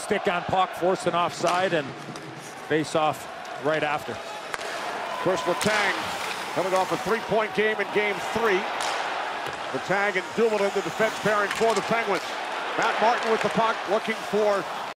stick on puck, force an offside, and face off right after. Of course, Letang coming off a three-point game in Game 3. Letang and Dumoulin, the defense pairing for the Penguins. Matt Martin with the puck, looking for